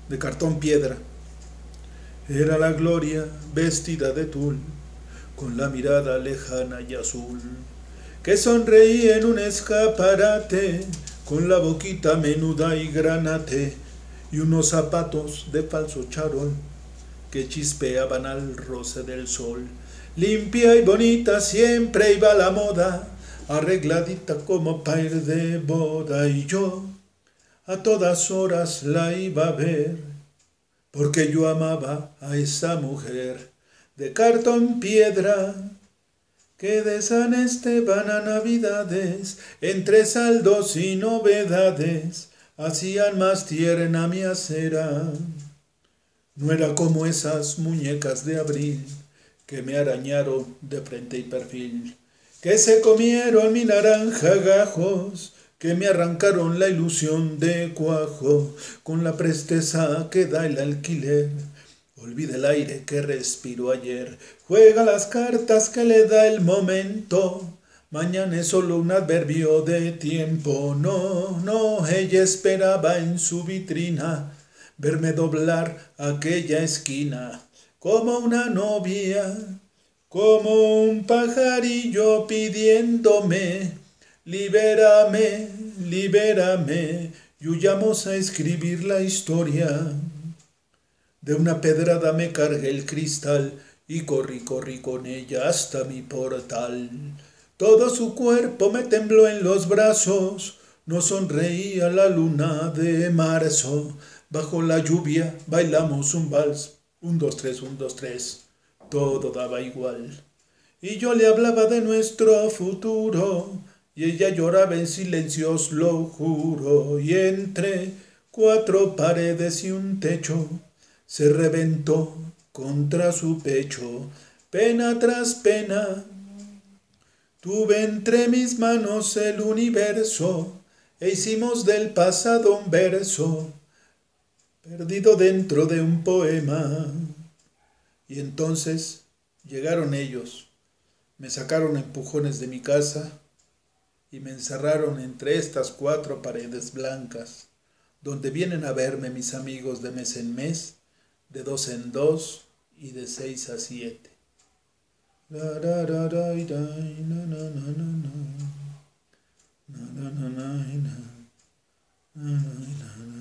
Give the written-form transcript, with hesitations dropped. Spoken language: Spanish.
de cartón piedra. Era la gloria vestida de tul, con la mirada lejana y azul, que sonreía en un escaparate, con la boquita menuda y granate, y unos zapatos de falso charol, que chispeaban al roce del sol. Limpia y bonita siempre iba a la moda, arregladita como pa' ir de boda, y yo a todas horas la iba a ver, porque yo amaba a esa mujer de cartón piedra, que de San Esteban a Navidades, entre saldos y novedades, hacían más tierna mi acera. No era como esas muñecas de abril que me arañaron de frente y perfil, que se comieron mi naranja gajos, que me arrancaron la ilusión de cuajo, con la presteza que da el alquiler. Olvida el aire que respiró ayer, juega las cartas que le da el momento. Mañana es solo un adverbio de tiempo. No, no, ella esperaba en su vitrina verme doblar aquella esquina, como una novia, como un pajarillo pidiéndome, libérame, libérame, y huyamos a escribir la historia. De una pedrada me cargué el cristal y corrí, corrí con ella hasta mi portal. Todo su cuerpo me tembló en los brazos, no sonreía la luna de marzo. Bajo la lluvia bailamos un vals, un, dos, tres, un, dos, tres, todo daba igual. Y yo le hablaba de nuestro futuro, y ella lloraba en silencio, os lo juro, y entre cuatro paredes y un techo, se reventó contra su pecho, pena tras pena. Tuve entre mis manos el universo, e hicimos del pasado un verso, perdido dentro de un poema. Y entonces llegaron ellos, me sacaron a empujones de mi casa y me encerraron entre estas cuatro paredes blancas, donde vienen a verme mis amigos de mes en mes, de dos en dos y de 6 a 7. La, ra, ra, ra, ra, na, na, na, na, na. Na, na, na, na, na. Na, na, na.